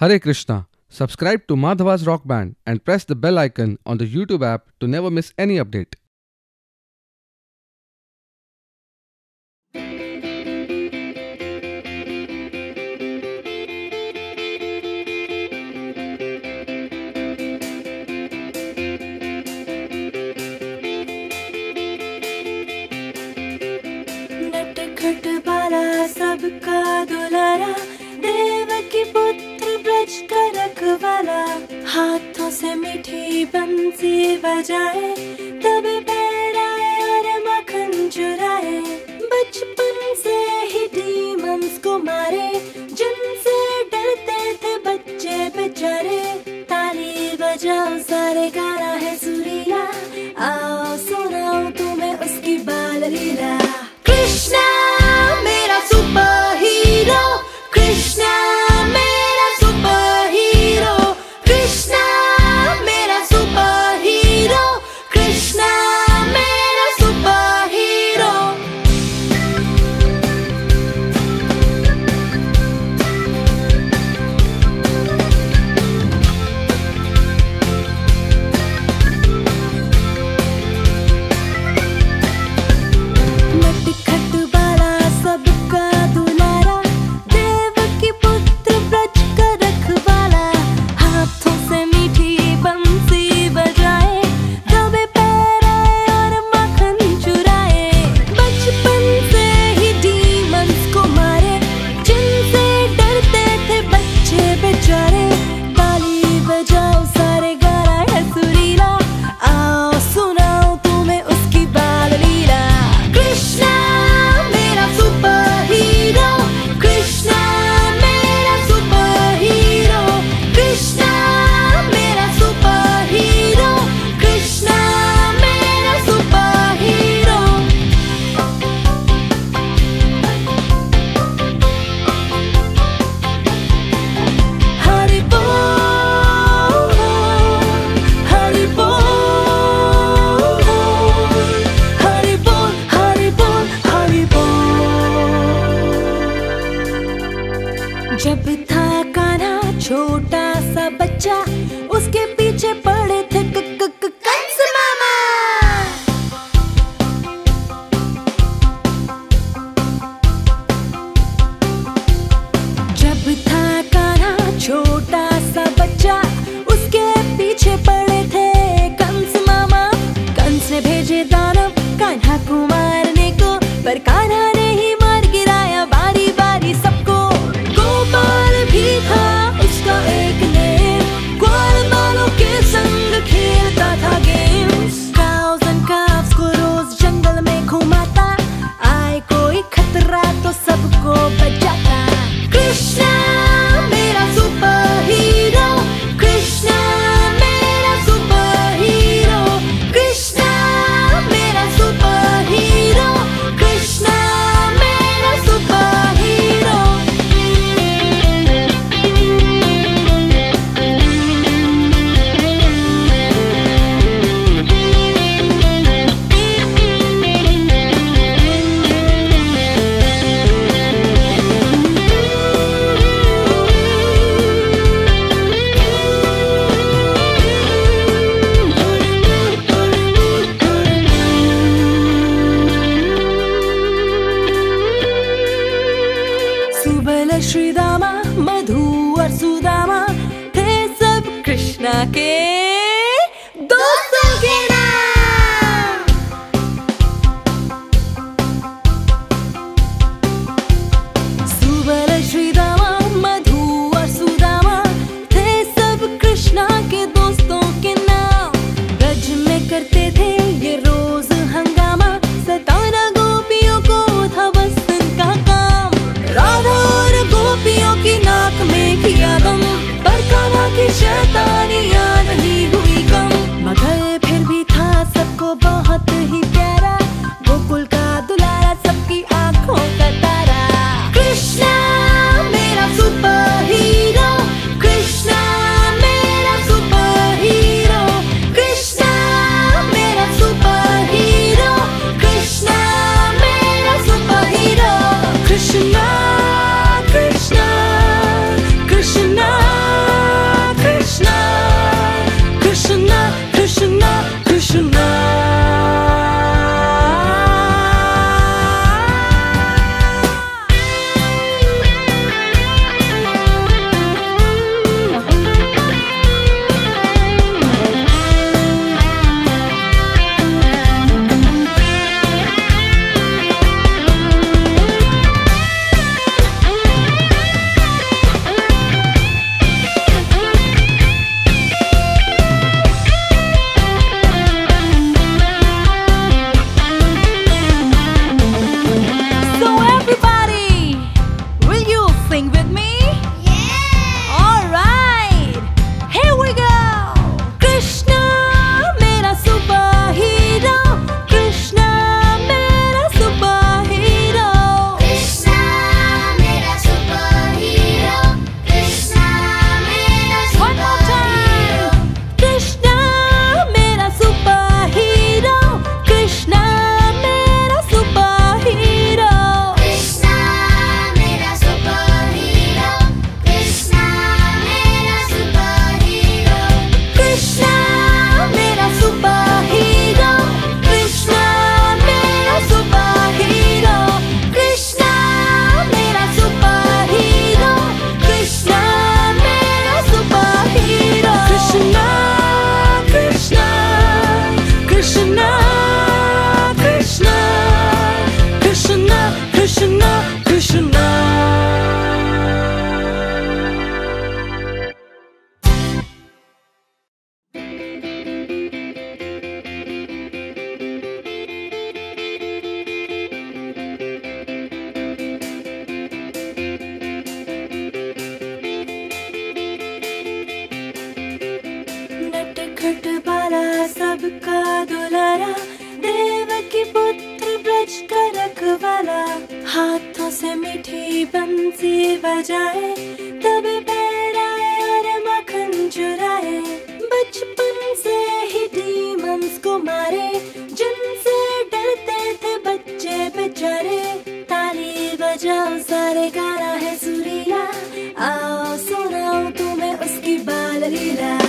Hare Krishna. Subscribe to Madhava's Rock Band and press the bell icon on the YouTube app to never miss any update. नटखट वाला सबका दुलारा, देवकी पुत्र ब्रज का रखवाला, हाथों से मीठी बंसी बजाए, तब पैराए और मक्खन चुराए। बचपन से ही डीमंस को मारे, जिनसे डरते थे बच्चे बेचारे। ताली बजाओ सारे, गाना है सुरीला, आओ सुनाओ तुम्हें उसकी बाल लीला। कृष्णा मेरा सुपर हीरो, कृष्णा मेरा सुपर हीरो, कृष्णा मेरा सुपर हीरो, कृष्णा मेरा सुपर हीरो। नटखट वाला सबका दुलारा, देवकी पुत्र ब्रज का रखवाला, हाथों से मीठी बंसी बजाए, दबे पैराए और मक्खन चुराए। बचपन से ही डीमंस को मारे, जिनसे डरते थे बच्चे बेचारे। ताली बजाओ सारे, गाना है सुरीला, आओ सुनाओ तुम्हें उसकी बाल लीला। कृष्णा मेरा सुपर हीरो, कृष्णा मेरा सुपर हीरो, कृष्णा मेरा सुपर हीरो, कृष्णा मेरा सुपर हीरो। हरि बोल, हरि बोल, हरि बोल, हरि बोल, हरि बोल। जब था कान्हा छोटा सा बच्चा, उसके पीछे पड़े थे कंस मामा। जब था कान्हा छोटा सा बच्चा, उसके पीछे पड़े थे कंस मामा। कंस ने भेजे दानव कान्हा को मारने को, पर कान्हा ने ही मार गिराया बारी बारी सबको। गोपाल भी था उसका एक नेम, ग्वाल बालों के संग खेलता था गेम्स। काउस एंड काफ्स को रोज जंगल में घुमाता, आए कोई खतरा तो सबको बचाता। कृष्णा मेरा सुपर हीरो, कृष्णा मेरा सुपर हीरो, कृष्णा मेरा सुपर हीरो, कृष्णा मेरा सुपर हीरो। सुबल श्रीदामा, मधु और सुदामा, थे सब कृष्णा के दोस्तों के नाम। सुबल श्रीदामा, मधु और सुदामा, थे सब कृष्णा के दोस्तों के नाम। ब्रज में करते थे ये रोज हंगामा, सताना गोपियों को था बस उनका काम। राधा और गोपियों की नाक में किया दम, पर कान्हा की शैतानी याद मुकुट वाला सबका दुलारा, देव की पुत्र ब्रज का रखवाला। हाथों से मीठी बंसी बजाए, तब पैराए और मक्खन चुराए। बचपन से ही डीमंस को मारे, जिनसे डरते थे बच्चे बेचारे। ताली बजाओ सारे, गाना है सुरीला, आओ सुनाओ तुम्हें उसकी बाल लीला।